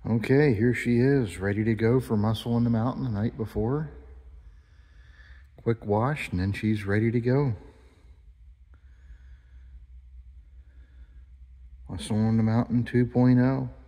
Okay, here she is, ready to go for Muscle in the Mountain the night before. Quick wash, and then she's ready to go. Muscle in the Mountain 2.0.